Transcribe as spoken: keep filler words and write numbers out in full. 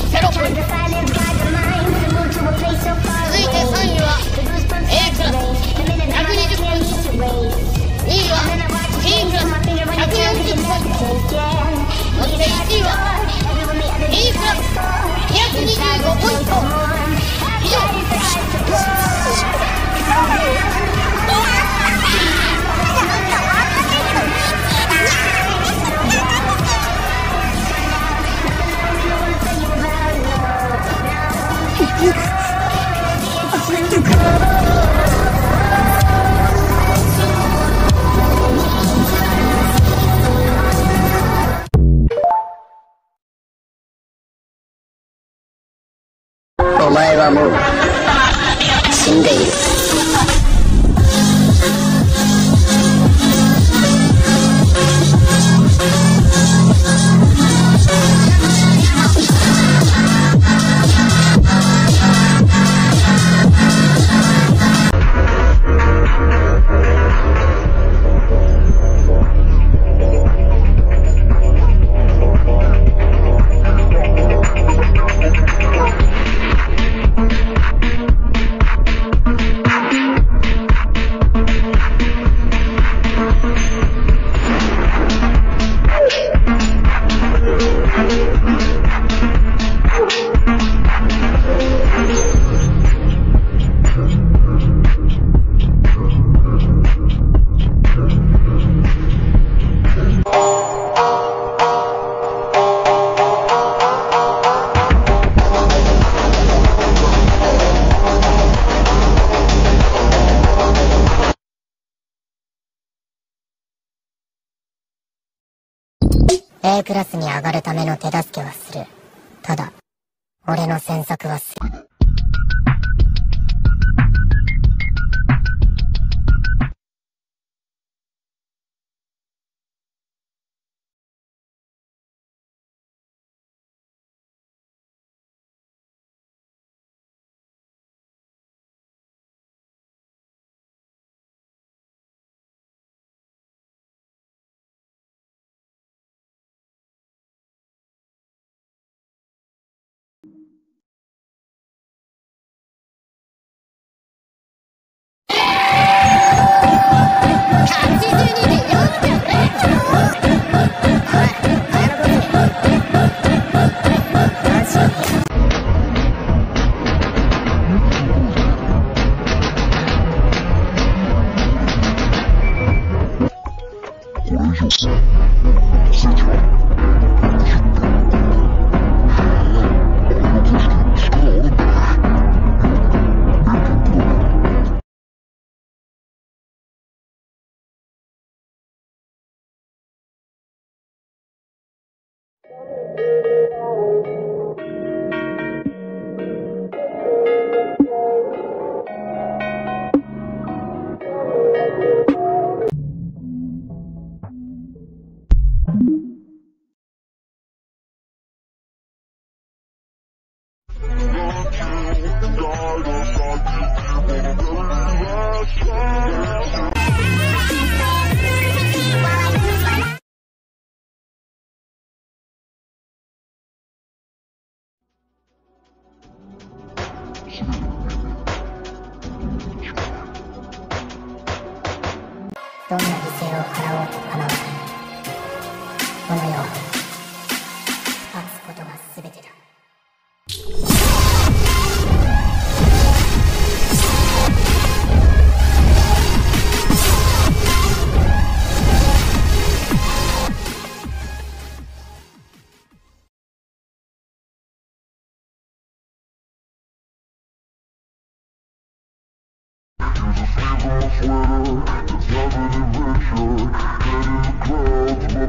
ゼロポイント。続いてさんいは A クラスひゃくにじゅっポイント、にいは B クラスひゃくよんじゅっポイント、そしていちいは B クラスにひゃくにじゅうごポイント。以上。 お前はもう死んでいる。A クラスに上がるための手助けはする。ただ、俺の詮索はする。どんな犠牲を払おうと構わない。この世は勝つことが全てだ。Sweater, there's nothing adventure, head in the clouds, but